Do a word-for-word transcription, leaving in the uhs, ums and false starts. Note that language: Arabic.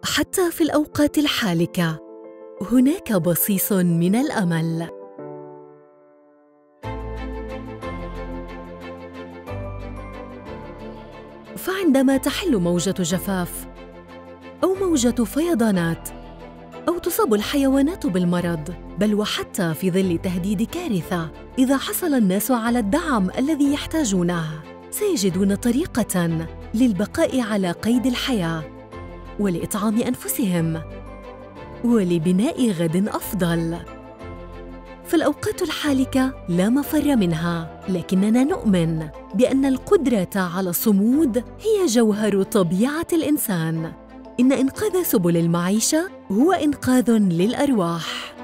حتى في الأوقات الحالكة هناك بصيص من الأمل. فعندما تحل موجة جفاف أو موجة فيضانات أو تصاب الحيوانات بالمرض، بل وحتى في ظل تهديد كارثة، إذا حصل الناس على الدعم الذي يحتاجونه سيجدون طريقة للبقاء على قيد الحياة ولإطعام أنفسهم ولبناء غد أفضل. فالأوقات الحالكة لا مفر منها، لكننا نؤمن بأن القدرة على الصمود هي جوهر طبيعة الإنسان. إن إنقاذ سبل المعيشة هو إنقاذ للأرواح.